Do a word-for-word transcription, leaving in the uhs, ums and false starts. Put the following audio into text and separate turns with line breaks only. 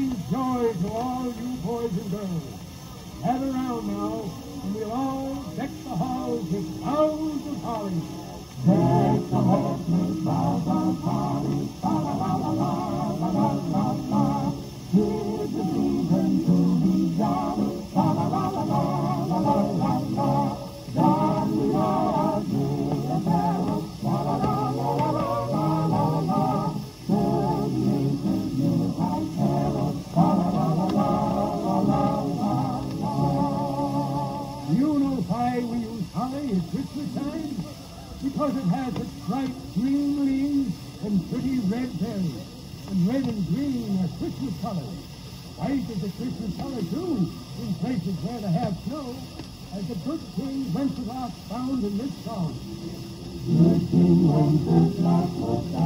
brings joy to all you boys and girls. Gather round now, and we'll all deck the halls with boughs of holly. Deck the halls with boughs of holly. La la la la la la la la. Here's the season to be jolly. La la la la la la la la. Down we all do the barrel. La la la la la la la la. Till the ancient Yuletide carol. La la la la la la la la. Do you know why we use holly at Christmas time? Because it has its bright green leaves and pretty red berries. And red and green are Christmas colors. White is a Christmas color, too, in places where they have snow, as the good King Wencelas found in this song. Good King Wencelas was